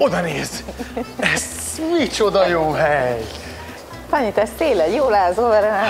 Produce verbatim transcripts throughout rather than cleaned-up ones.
Oda nézz! Ez micsoda jó hely! Fanyi, te szélen, jól állsz, hol rá?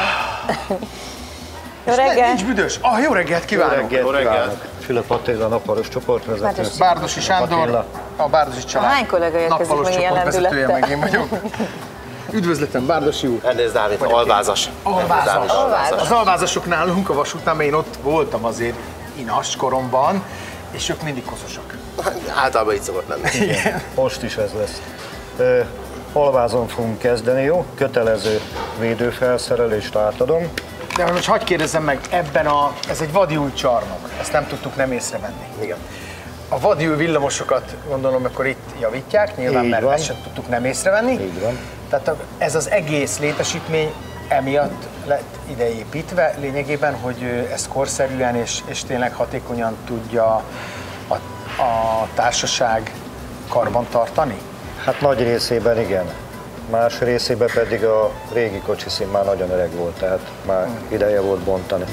Jó reggel! Nincs büdös! Ah, jó reggelt kívánok! Jó reggelt, jó reggelt. Fülöp Attila, nappalos csoportvezető. Bárdossy Sándor, a Bárdossy család. Hány kollega érkezik meg ilyen csoportvezetője, meg én vagyok. Üdvözletem, Bárdossy úr! Ernest Dávid, alvázas. Alvázas. Alvázas. Az alvázasok nálunk a vasútnál, mert én ott voltam azért inas koromban, és ők mindig koszosak. Általában így szokott lenni. Igen. Most is ez lesz. Ö, alvázon fogunk kezdeni, jó? Kötelező védőfelszerelést átadom. De most hagyj kérdezzem meg, ebben a, ez egy vadiúj csarnok, ezt nem tudtuk nem észrevenni. Igen. A vadiúj villamosokat gondolom, akkor itt javítják, nyilván, Így mert van. ezt sem tudtuk nem észrevenni. Így van. Tehát ez az egész létesítmény emiatt lett ideépítve, lényegében, hogy ezt korszerűen és, és tényleg hatékonyan tudja a, a társaság karban tartani? Hát nagy részében igen. Más részében pedig a régi kocsiszín már nagyon öreg volt, tehát már ideje volt bontani.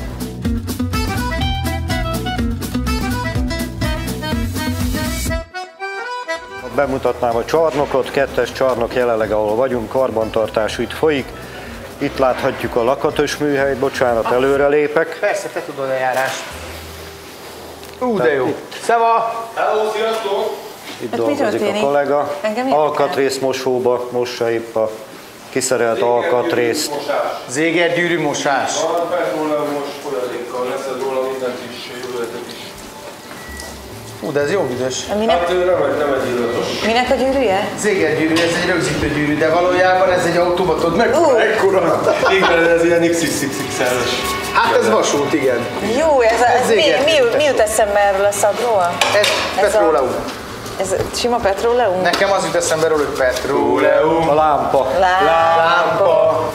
Bemutatnám a csarnokot, kettes csarnok jelenleg, ahol vagyunk, karbantartás itt folyik. Itt láthatjuk a lakatos műhelyt, bocsánat, ah, előre lépek. Persze, te tudod a járást. Ú, de jó. Szeva! Hello, sziasztok! Itt Hát dolgozik a kollega. Alkatrészmosóba mossa épp a kiszerelt alkatrészt. Zégergyűrű mosás. Van petróleumos folyadékkal, leszed róla mindent is, jövőletet is. Ú, de ez jó büdös. Minek, Hát ő nem egy, nem egy illatos. minek a gyűrűje? Zégergyűrű, ez egy rögzítő gyűrű, de valójában ez egy autóba tudod meg. Ú. Ekkora. Igen, ez ilyen iksz iksz iksz iksz-es. Hát ez vasút, igen. Jó, ez, a, ez mi, zégergyűrű. mi, mi jut eszembe erről a szagról? Ez petróleum. Ez sima petróleum? Nekem az jut eszembe róla, hogy petróleum. A lámpa. Lámpa.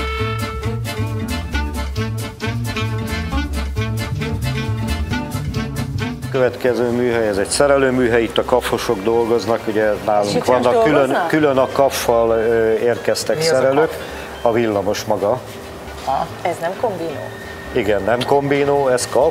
Következő műhely, ez egy szerelőműhely, itt a kaffosok dolgoznak, ugye nálunk itt vannak, most külön, dolgoznak? külön a kaffal ö, érkeztek Mi az a szerelők, kaff? a villamos maga. Ez nem kombinó. Igen, nem kombinó, ez kaff,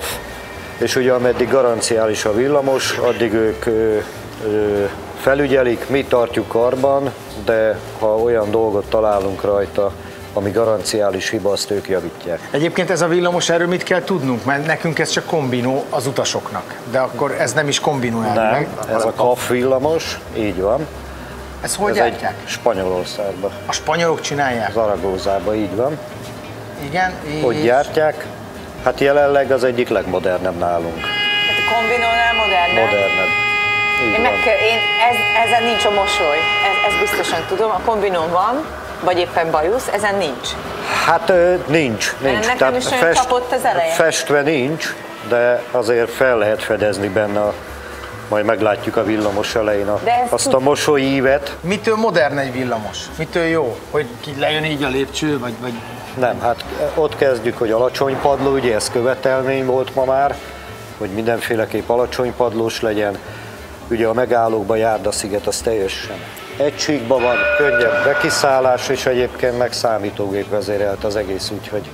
és ugye ameddig garanciális a villamos, addig ők ö, ö, felügyelik, mi tartjuk karban, de ha olyan dolgot találunk rajta, ami garanciális hiba, azt ők javítják. Egyébként ez a villamos, erről mit kell tudnunk? Mert nekünk ez csak kombinó az utasoknak. De akkor ez nem is kombinó elvileg. Nem, ez a kaff villamos, így van. Ez hogy Ez gyártják? egy Spanyolországban, A spanyolok csinálják? Zaragozában, így van. Igen. Hogy és- gyártják? Hát jelenleg az egyik legmodernebb nálunk. Hát a kombinónál modernebb. Modernebb. Így Én, van. meg, én ez, ezen nincs a mosoly, ez, ez biztosan tudom. A kombinón van, vagy éppen bajusz, ezen nincs. Hát ö, nincs, nincs. Nekem is olyan csapott az eleje. Festve nincs, de azért fel lehet fedezni benne, a, majd meglátjuk a villamos elején a, De ez azt tud- a mosolyívet. Mitől modern egy villamos? Mitől jó? Hogy ki lejön így a lépcső, vagy... vagy... Nem, hát ott kezdjük, hogy alacsony padló, ugye ez követelmény volt ma már, hogy mindenféleképp alacsony padlós legyen. Ugye a megállókban járdasziget az teljesen egységben van, könnyebb bekiszállás, és egyébként meg számítógép vezérelt az egész, úgyhogy...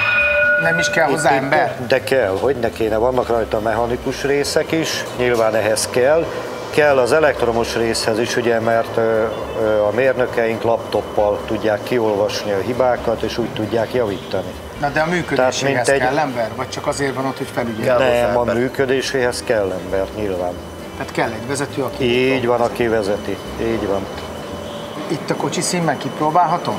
Nem is kell hozzá ember? De kell, hogy ne kéne, vannak rajta mechanikus részek is, nyilván ehhez kell. Kell az elektromos részhez is, ugye, mert ö, ö, a mérnökeink laptoppal tudják kiolvasni a hibákat, és úgy tudják javítani. Na de a működéséhez egy- kell ember? Vagy csak azért van ott, hogy felügyel? Nem, a működéséhez kell ember, nyilván. Tehát kell egy vezető, aki... Így van, aki vezeti, így van. Itt a kocsi színben kipróbálhatom?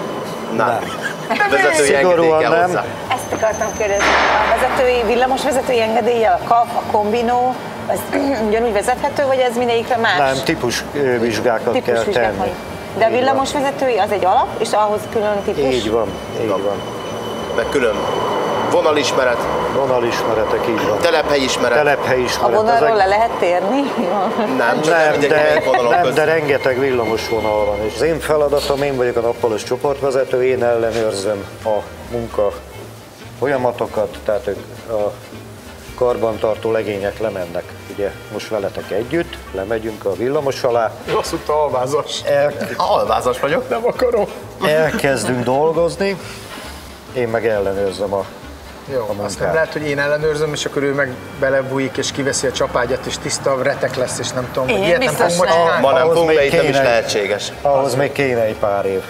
Nem. Vezetői engedély Szigorúan kell nem. hozzá. Ezt akartam kérdezni. A vezetői, villamos vezetői engedéllyel a kaff, a kombinó, az ugyanúgy vezethető, vagy ez mindegyikre más? Nem, típusvizsgákat kell Típusvizsgák van. tenni. De a Így van. villamos vezetői az egy alap, és ahhoz külön típus? Így van, így van. Meg külön vonalismeret, Vonalismeretek, így van. telephelyismeret. A Telephelyismeret. vonalról ezek- le lehet térni? Nem, csak nem Nem, mindegy, de, melyik vonalon nem, köz. de rengeteg villamos vonal van. És az én feladatom, én vagyok a nappalos csoportvezető, én ellenőrzöm a munka folyamatokat, tehát ők a karbantartó legények lemennek. Ugye most veletek együtt, lemegyünk a villamos alá, Azt mondta, alvázas. el, Alvázas vagyok. Nem akarom. elkezdünk dolgozni, én meg ellenőrzöm a Jó, a azt nem munkát. lehet, hogy én ellenőrzöm, és akkor ő meg belebújik, és kiveszi a csapágyat, és tiszta retek lesz, és nem tudom, Én hogy ilyet nem biztos fogunk nem. csinálni. Ma nem Ahhoz fogunk, de még itt nem is kéne- lehetséges. Ahhoz még kéne egy pár év.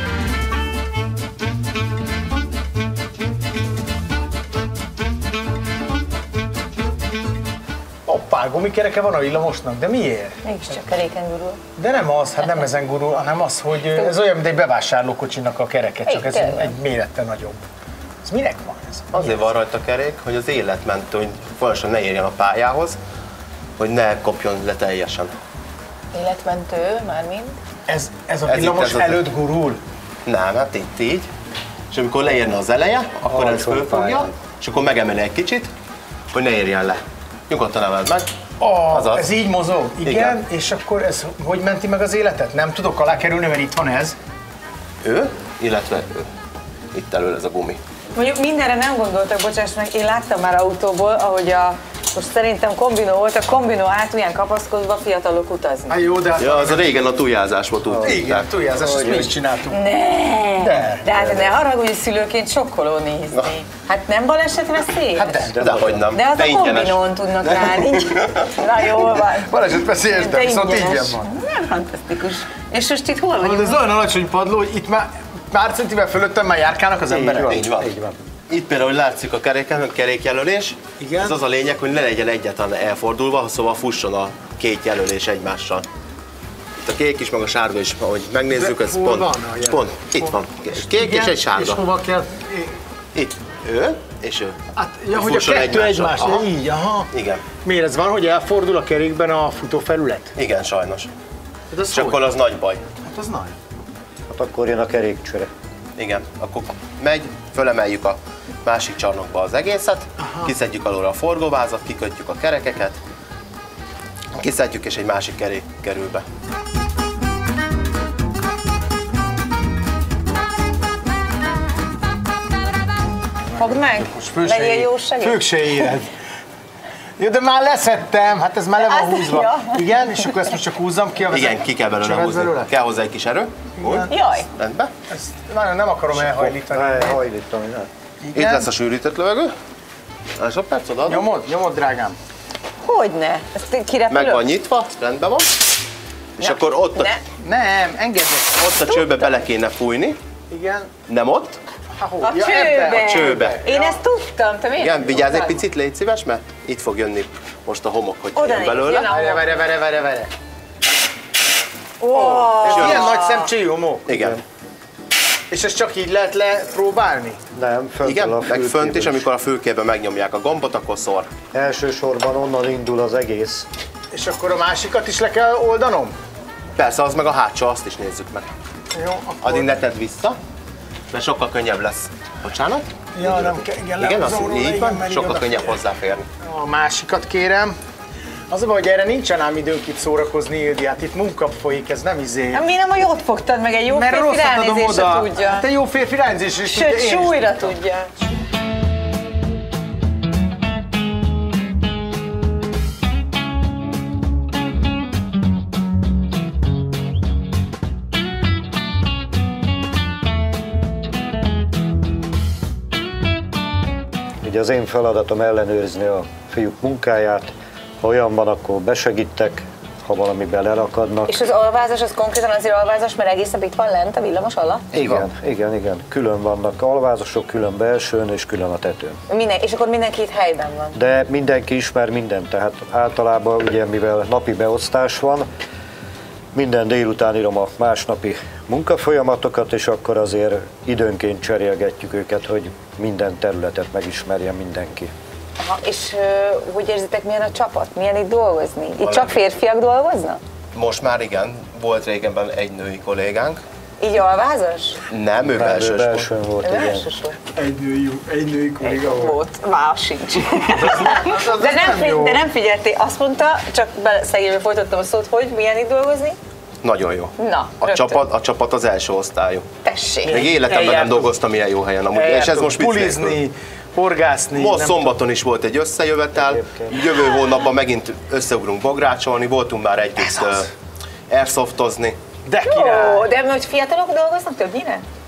Hoppá, gumikereke van a villamosnak, de miért? Mégiscsak keréken gurul. De nem az, hát nem ezen gurul, hanem az, hogy ez olyan, mint egy bevásárlókocsinak a kereke, csak Így, ez tényleg. egy mérettel nagyobb. Ez minek van ez? Azért van rajta kerék, hogy az életmentő, hogy folyamatosan ne érjen a pályához, hogy ne kopjon le teljesen. Életmentő, mármint. Ez, ez a Ez itt, villamos ez az- előtt gurul? Nem, hát itt így. És amikor leérne az eleje, akkor ez Alsó fölfogja, pályán. és akkor megemeli egy kicsit, hogy ne érjen le. Nyugodtan emeld meg. Oh, Azaz. ez így mozog? Igen, Igen. és akkor ez hogy menti meg az életet? Nem tudok alá kerülni, mert itt van ez. Ő, illetve ő. Itt elől ez a gumi. Mondjuk mindenre nem gondoltak, bocsáss meg, én láttam már autóból, ahogy a, most szerintem kombinó volt, a kombinó hátulján kapaszkodva fiatalok utazni. Hát jó, de hát Ja, az a régen a túljázás volt úgy. igen, hívták. túljázás, ezt mi is csináltunk. Ne, De. de hát ne haragudj, szülőként sokkoló nézni. Hát nem balesetveszélyes? Hát de. De, hogy nem. De az De a ingyenes. kombinón tudnak állni. Na jól van. Balesetveszélyes, de De viszont ingyenes. ingyen van. Nem fantasztikus. És most itt hol Hát vagyunk? ez olyan alacsony padló, hogy itt már pár centivel fölöttem már járkálnak az emberek. van. Így van. Így van. Itt például látszik a kereken, a kerékjelölés. Igen. Ez az a lényeg, hogy ne legyen egyáltalán elfordulva, szóval fusson a két jelölés egymással. Itt a kék is, meg a sárga is, ahogy megnézzük, De ez hol pont, van a jelölés? pont itt van. Kék Igen, és egy sárga. És hova kell? Itt ő és ő. Hát, ja, hogy a Fusson kettő egymással. egymás, Aha. így, aha. Igen, Miért ez van, hogy elfordul a kerékben a futófelület? igen, sajnos. Hát az És hogy? akkor az nagy baj. Hát az nagy. Hát akkor jön a kerékcsere. Igen, akkor megy, fölemeljük a másik csarnokba az egészet, aha. Kiszedjük alóra a forgóvázat, kikötjük a kerekeket, kiszedjük és egy másik kerék kerül be. Fogd meg, Fő se legyél ér- jó segít. Fők se éred. Jó, de már leszettem, hát ez már le van Hát, húzva. ja. Igen, és akkor ezt most csak húzzam ki a vezet- Igen, ki kell belőle csövet húzni. belőle? Kell hozzá egy kis erő. Úgy, Jaj, rendben. Ezt nagyon nem akarom elhajlítani. Ne, hajlítani, ne. Itt Igen. lesz a sűrített lövegő. Másodperc, odaadom. Nyomod, nyomod, drágám. hogyne? Ezt kirepülök? Meg van nyitva, rendben van. És Ne, akkor ott a, ne. Nem, engedd ezt. ott a csőbe bele kéne fújni. Igen. Nem ott. Ha, hol? A Ja, csőbe. ebbe. A csőbe. Én ezt tudtam, te miért? Igen, vigyázz egy tudtad? picit, légy szíves, mert itt fog jönni most a homok, hogy Oda jön néz, belőle. jön a- Várj, várj, várj, várj, várj. Wow. És jön ilyen is. nagy szemcsé homok. Igen. És ezt csak így lehet lepróbálni? Nem, fönt Igen, a meg fönt is, fülkében. amikor a fülkében megnyomják a gombot, akkor szor. Elsősorban onnan indul az egész. És akkor a másikat is le kell oldanom? Persze, az meg a hátsó, azt is nézzük meg. Jó, akkor... Addig ne tedd vissza, mert sokkal könnyebb lesz. Bocsánat? Ja, nem kell, igen, Igen, az lehúzom róla, így igen, van, mert így sokkal oda- könnyebb hozzáférni. A másikat kérem. Az a baj, hogy erre nincsen ám időnk itt szórakozni, Ildi, hát itt munka folyik, ez nem izé. Hát mi nem, hogy ott fogtad meg, egy jó Mert férfi rosszat adom ránézésre oda. tudja. Hát egy jó férfi ránézésre is tudja, Sőt, én is súlyra tudtam. tudja. Ugye az én feladatom ellenőrizni a fiúk munkáját. Ha olyan van, akkor besegítek, ha valami belerakadnak. És az alvázas, az konkrétan azért alvázas, mert egészen itt van lent a villamos alatt? Igen, igen, igen. Külön vannak alvázosok, külön belsőn és külön a tetőn. Minden, és akkor mindenki itt helyben van. De mindenki ismer mindent, tehát általában ugye mivel napi beosztás van, minden délután írom a másnapi munkafolyamatokat, és akkor azért időnként cserélgetjük őket, hogy minden területet megismerjen mindenki. Aha, és uh, hogy érzitek, milyen a csapat? Milyen itt dolgozni? Itt csak férfiak dolgoznak? Most már igen, volt régenben egy női kollégánk. Így alvázas? Nem, ő Ő belsős volt. belsőn volt, igen. Elsősor. Egy női, egy női kolléga volt. Volt, válasz sincs. Az, az De nem, nem jó. fi- de nem figyeltél, azt mondta, csak szegénybe folytattam a szót, hogy milyen itt dolgozni? Nagyon jó. Na, A rögtön. csapat, a csapat az első osztályú. Tessék. Még életemben nem Eljártunk. dolgoztam ilyen jó helyen amúgy, és ez Eljártunk most vicc nélkül. pulizni, horgászni. Most nem szombaton is volt egy összejövetel, Egyébként. jövő hónapban megint összeugrunk bográcsolni, voltunk már együtt Ez az. uh, airsoftozni. De király! Ó, de hogy fiatalok dolgoznak többnyire?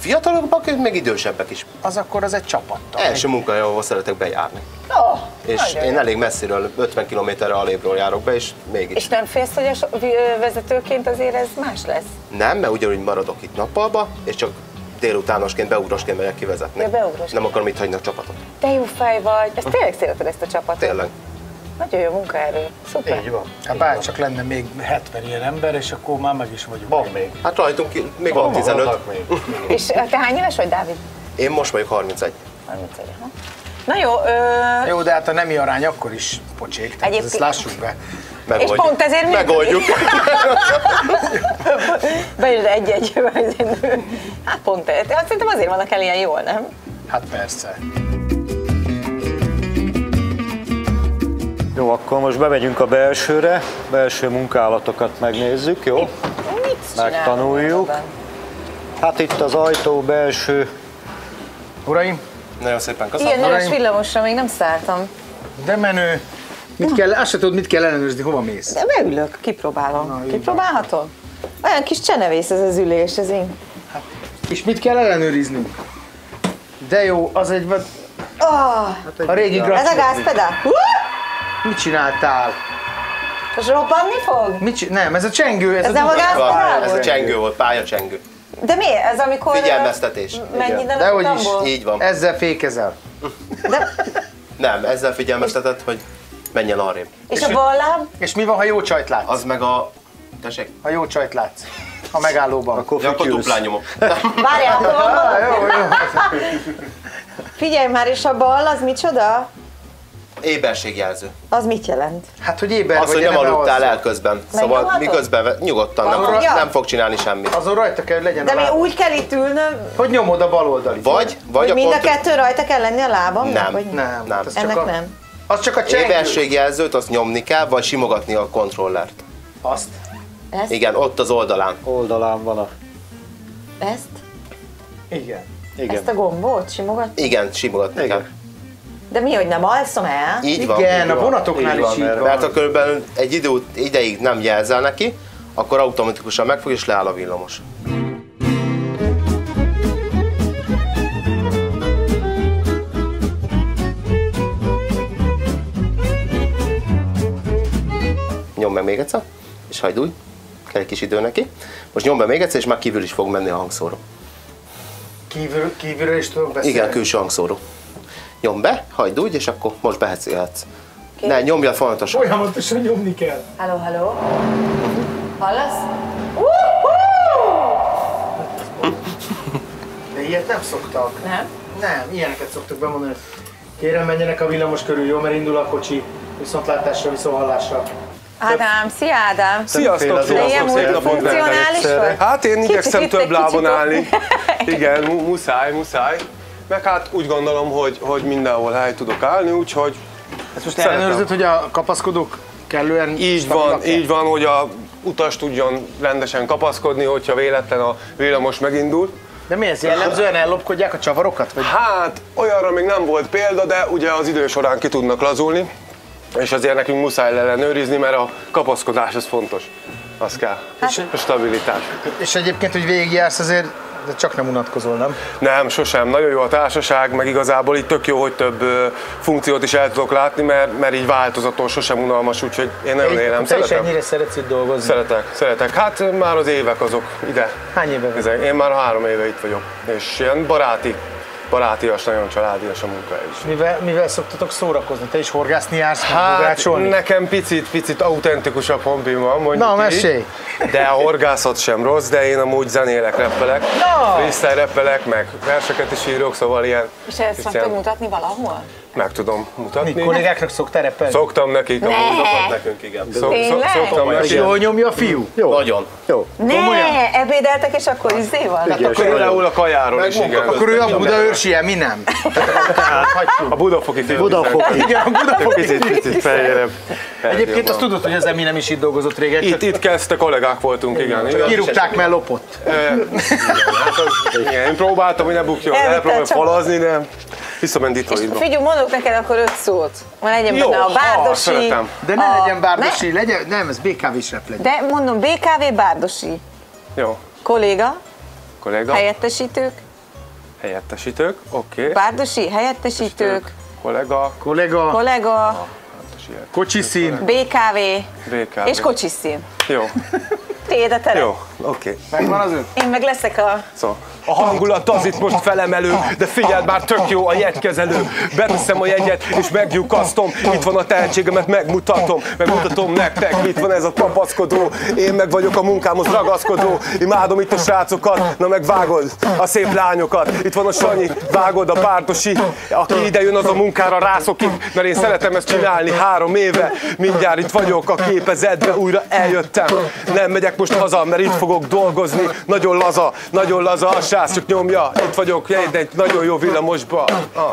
fiatalok, meg idősebbek is. Az akkor az egy csapattal. Első munkahely, ahol szeretek bejárni. Oh, És én elég messziről, ötven kilométerre alébről járok be, és mégis. És nem félsz, hogy a so- vezetőként azért ez más lesz? Nem, mert ugyanúgy maradok itt nappalba, és csak délutánosként, beugrosként megyek kivezetni. Ja, beugrós. Nem akarom itt hagyni a csapatot. Te jó fej vagy, ezt tényleg szereted ezt a csapatot? Tényleg. Nagyon jó munkaerő. Szuper. Így van. Hát bár csak lenne még hetven ilyen ember, és akkor már meg is vagyunk. Van még. Hát rajtunk ki- még van tizenöt. Vannak még. És te hány éves vagy, Dávid? Én most vagyok harmincegy. harmincegy. Aha. Na jó, ö... Jó, de hát a nemi arány akkor is pocsék, tehát Egyébként- ezt lássuk be. Megoldjuk. És pont ezért mi- Megoldjuk. Bejön egy-egy. Hát pont ez. Szerintem azért vannak el ilyen jól, nem? Hát persze. Jó, akkor most bemegyünk a belsőre, belső munkálatokat megnézzük, jó? Mit csinálunk Megtanuljuk. ebben? Hát itt az ajtó belső, Uraim, Nagyon szépen köszönöm. Ilyen neves Uraim. villamosra még nem szálltam. de menő. Mit kell, azt se tudod, mit kell ellenőrizni, hova mész. De beülök, kipróbálom. Na, így Kipróbálhatom? Olyan kis csenevész ez az ülés, ez én. És mit kell ellenőrizni? De jó, az egy... vad- Oh, A régi ez a grafikus. gázpedál? Hú! Mit csináltál? Most robbanni fog? Mit csin... Nem, ez a csengő, ez, Ez a nem a dugó. gázpedál Ez a volt? csengő volt, pályacsengő. De miért? Ez amikor... Figyelmeztetés. Menj innen a Dehogy is, futamból? Így van. Ezzel fékezel. De, Nem, ezzel figyelmeztetett, hogy menjen arrébb. és a bal láb? És mi van, ha jó csajt látsz? Az meg a... Tessék? Ha jó csajt látsz a megállóban. akkor Ja, akkor fütyülsz. duplán nyomom. Várjál, akkor van Ah, bal. jó, jó. Figyelj már, és a bal az micsoda? Éberségjelző. Az mit jelent? Hát, hogy éber Az, vagy, hogy nem eleve aludtál alszol. el közben. Szóval Megnyomhatod? miközben ve- nyugodtan nem, Arra- fog- nem fog csinálni semmit. Azon rajta kell, hogy legyen De a mi láb. úgy kell itt ülnöm, Hogy nyomod a bal oldalit. Vagy, vagy hogy mind a pont- kettő rajta kell lenni a lábam? Nem. Vagy? Nem, Nem. Az Ennek csak a, nem. Az csak a csengő. éberségjelzőt azt nyomni kell, vagy simogatni a kontrollert. Azt. Ezt? Igen, ott az oldalán. Oldalán van a... Ezt? Igen. Igen. Ezt a gombot simogatni? Igen, simogatni kell. Igen. De mi, hogy nem alszom el? Így van. Igen, így a van. vonatoknál Így is van, így mert- van. Mert ha körülbelül egy idő, ideig nem jelzel neki, akkor automatikusan megfog és leáll a villamos. Nyomd meg még egyszer, és hajdulj, kell egy kis idő neki. Most nyomd be még egyszer, és már kívül is fog menni a hangszóró. Kívül, kívülről is tudok beszélni. Igen, külső hangszóró. Nyomd be, hajdulj, és akkor most beszélhetsz. Ne, nyomja folyamatosan. Folyamatosan nyomni kell. Halló, halló? Hallasz? De ilyet nem szoktak. Nem? Nem, ilyeneket szoktuk bemondani. Kérem, menjenek a villamos körül, jó, mert indul a kocsi. Viszontlátásra, viszonthallásra. Ádám, szia Ádám! Sziasztok, Többféle De ilyen sziasztok, szép napot multifunkcionális nektek. vagy? Hát én Kicsit igyekszem itt, több egy lábon kicsit ott. állni. Igen, mu- muszáj, muszáj. Meg hát úgy gondolom, hogy, hogy mindenhol hely tudok állni, úgyhogy Ezt most Szeretem. ellenőrzöd, hogy a kapaszkodók kellően így stabilak van, kell? így van, hogy a utas tudjon rendesen kapaszkodni, hogyha véletlen a villamos megindul. De mi ez, jellemzően ellopkodják a csavarokat? Vagy? Hát olyanra még nem volt példa, de ugye az idő során ki tudnak lazulni, és azért nekünk muszáj ellenőrizni, mert a kapaszkodás az fontos. Az kell. A stabilitás. És egyébként, hogy végigjársz azért, de csak nem unatkozol, nem? Nem, sosem. Nagyon jó a társaság, meg igazából itt tök jó, hogy több ö, funkciót is el tudok látni, mert, mert így változatos, sosem unalmas, úgyhogy én nagyon élem. Te is Szeretem. ennyire szeretsz itt dolgozni? Szeretek, szeretek. Hát ö, már az évek azok ide. Hány éve vagy? Ezek. Én már három éve itt vagyok. És ilyen baráti, barátias, nagyon családias a munkahely is. Mivel, mivel szoktatok szórakozni? Te is horgászni jársz, Hát bogácsolni? nekem picit, picit autentikusabb hobbim van, mondjuk Na, így. mesélj! De a horgászat sem rossz, de én amúgy zenélek, reppelek, Na! freestyle reppelek, meg verseket is írok, szóval ilyen, És ezt meg ilyen tudod mutatni valahol? meg tudom Mi mutatni. kollégáknak szoktál repelni? Szoktam nekik, Ne! amúgy. Szokott nekünk, igen. Szok, szok, Tényleg? szoktam És nekik. jól nyomja a fiú? Jó, Nagyon. jó. Ne, ebédeltek és akkor izé van? Igen. Akkor például a kajáról is, igen. Akkor ő a budaörsi, mi nem? A budafoki film. Budafoki. Igen, a budafoki. Picit, picit feljérebb. Egyébként azt tudod, hogy az Eminem is itt dolgozott régen, csak Itt, itt kezdte, kollégák voltunk, igen. igen. kirúgták, mert lopott. Hát az, igen, én próbáltam, hogy ne bukjon, Elvitted elpróbálom csak- falazni, de visszament Detroitba. Figyelj, mondok neked akkor öt szót. Van legyen Jó, benne a ha, Bárdosi. szeretem. De ne a- legyen bárdosi, legyen, nem, ez bé ká vés rep legyen. De mondom, bé ká vé Bárdosi. Jó, Kolléga, kolléga. helyettesítők, Helyettesítők, oké. Okay. Bárdosi, helyettesítők, Kollega. Kollega, kollega, kocsiszín. bé ká vé, bé ká vé. és kocsiszín. Jó, Tiéd a terep. jó, oké. Okay. Megvan az ő? Én meg leszek a... Szóval a hangulat az itt most felemelő, de figyeld, már tök jó a jegykezelő. Beteszem a jegyet és meglyukasztom, itt van a tehetségemet, megmutatom, megmutatom nektek, itt van ez a kapaszkodó. Én meg vagyok a munkámhoz ragaszkodó, imádom itt a srácokat, na meg vágod a szép lányokat. Itt van a Sanyi, vágod a Bárdosi, aki ide jön az a munkára rászokik, mert én szeretem ezt csinálni három éve. Mindjárt itt vagyok a képezetbe, újra eljöttem. Nem megyek most haza, mert itt fogok dolgozni. Nagyon laza, nagyon laza a srác, csak nyomja. Itt vagyok, de egy nagyon jó villamosba.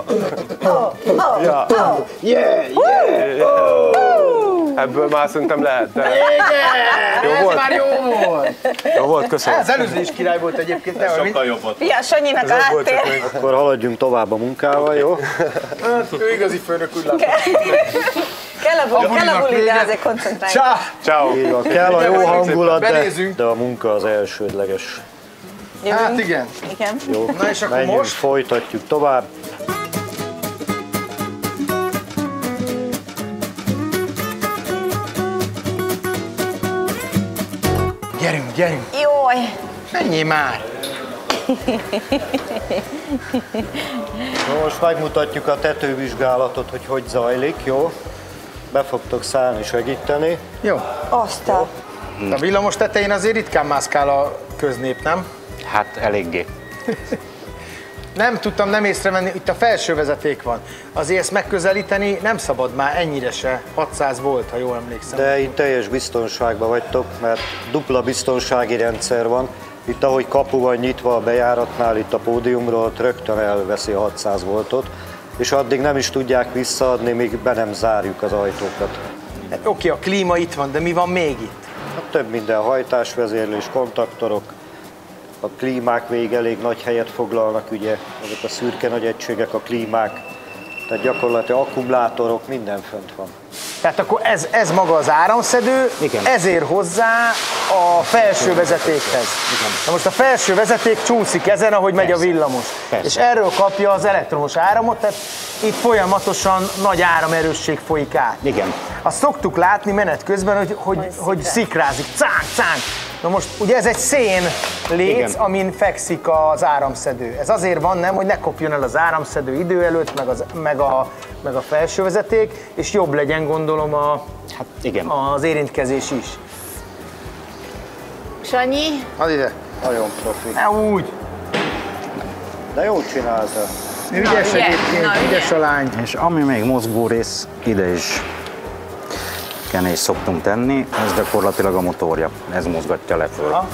Ja. Yeah, yeah. Ebből már szerintem lehet, de... Igen, ez volt? már jó volt. Jó volt, köszönöm. Ez előző is király volt egyébként. De Sokkal jobb volt. Fia, Sanyinak a háttér. Akkor haladjunk tovább a munkával, jó? Ő igazi főnök, úgy látom. Kell a buli, kell a buli, de azért koncentrálj. Csá! Ciao. Így van, kell a jó hangulat, de, Benézünk. de a munka az elsődleges. Hát igen. Igen. Jó, Na és akkor menjünk, most? folytatjuk tovább. Gyerünk, gyerünk. Jaj. Menjél már. Most megmutatjuk a tetővizsgálatot, hogy hogy zajlik, jó? Be fogtok szállni, segíteni. Jó. Azt a... A villamos tetején azért ritkán mászkál a köznép, nem? Hát eléggé. Nem tudtam nem észrevenni, itt a felső vezeték van. Azért ezt megközelíteni nem szabad már ennyire se. hatszáz volt, ha jól emlékszem. De itt teljes biztonságban vagytok, mert dupla biztonsági rendszer van. Itt ahogy kapu van nyitva a bejáratnál, itt a pódiumról, ott rögtön elveszi a hatszáz voltot, és addig nem is tudják visszaadni, míg be nem zárjuk az ajtókat. Oké, okay, a klíma itt van, de mi van még itt? Hát több minden, hajtásvezérlés, kontaktorok, a klímák végig elég nagy helyet foglalnak, ugye, ezek a szürke nagy egységek, a klímák, tehát gyakorlatilag akkumulátorok, minden fönt van. Tehát akkor ez, ez maga az áramszedő, Igen. ezért hozzá a felső vezetékhez. Igen. Na most a felső vezeték csúszik ezen, ahogy megy Persze. a villamos. Persze. És erről kapja az elektromos áramot, tehát itt folyamatosan nagy áramerősség folyik át. Igen. Azt szoktuk látni menet közben, hogy, hogy, hogy szikrázik, cánk, cánk. Na most ugye ez egy szén léc, Igen. amin fekszik az áramszedő. Ez azért van, nem, hogy ne kopjon el az áramszedő idő előtt, meg, az, meg, a, meg a felső vezeték, és jobb legyen, gondolom, a, Hát igen. az érintkezés is. Sanyi, Add ide. Nagyon profi. Ne úgy. De jól csinálta. Ügyes ugye, egyébként, na, ugye. ügyes a lány. És ami még mozgó rész, ide is kenést szoktunk tenni, ez gyakorlatilag a motorja, ez mozgatja le föl. Ha?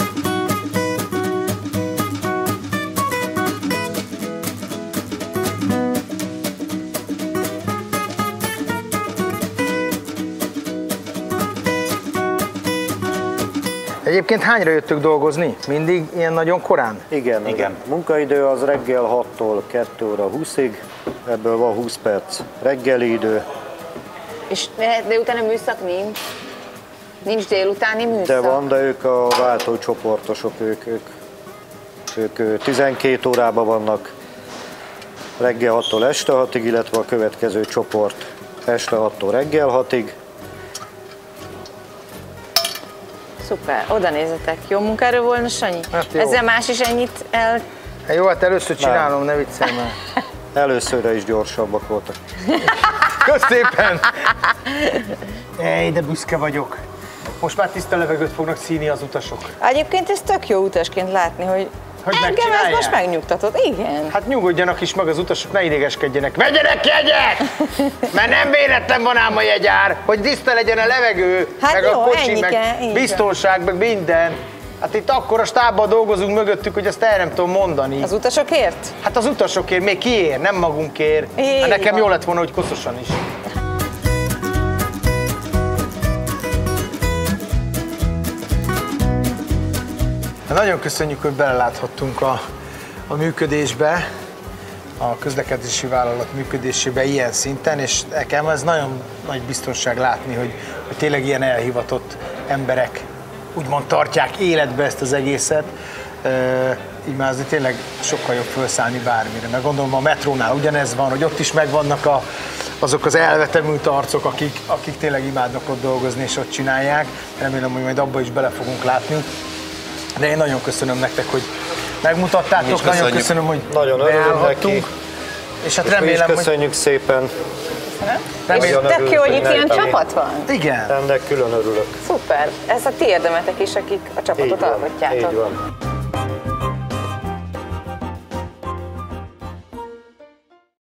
Egyébként hányra jöttök dolgozni? Mindig ilyen nagyon korán? Igen, Igen. A munkaidő az reggel hattól kettő óra húszig, ebből van húsz perc reggeli idő, és délutáni műszak nincs? Nincs délutáni műszak? de van, de ők a váltócsoportosok, ők, ők, ők tizenkét órában vannak reggel hattól este hatig, illetve a következő csoport este hattól reggel hatig. Szuper, oda nézzetek. Jó munkáról volna, Sanyi? Hát jó. Ezzel más is ennyit el... Hát jó, hát először csinálom, ne viccelj már. Előszörre is gyorsabbak voltak. Kösz szépen! Ej, de büszke vagyok. Most már tiszta levegőt fognak színi az utasok. Egyébként ez tök jó utasként látni, hogy, Hogy engem ez megcsinálják? most megnyugtatott. Igen. Hát nyugodjanak is meg az utasok, ne idegeskedjenek. Vegyenek jegyet! Mert nem véletlen van ám a jegyár, hogy tiszta legyen a levegő, Hát meg jó, a kocsi, ennyi meg kell, így biztonság, meg minden. Hát itt akkora stábban dolgozunk mögöttük, hogy azt el nem tudom mondani. Az utasokért? Hát az utasokért, még kiér, nem magunkért. Így Hát nekem van. jó lett volna, hogy koszosan is. Nagyon köszönjük, hogy beleláthattunk a, a működésbe, a közlekedési vállalat működésébe ilyen szinten, és nekem ez nagyon nagy biztonság látni, hogy, hogy tényleg ilyen elhivatott emberek úgymond tartják életbe ezt az egészet. imázni, tényleg sokkal jobb felszállni bármire. Mert gondolom a metrónál ugyanez van, hogy ott is megvannak a, azok az elvetemült arcok, akik, akik tényleg imádnak ott dolgozni és ott csinálják. Remélem, hogy majd abba is bele fogunk látni. De én nagyon köszönöm nektek, hogy megmutattátok, nagyon köszönöm, hogy nagyon örülünk neki. És hát remélem, hogy... köszönjük szépen. Remélem, és tök jó, hogy itt ilyen csapat van. Igen. Ennek külön örülök. Szuper. Ez a ti érdemetek is, akik a csapatot Így van, alkotjátok. így van.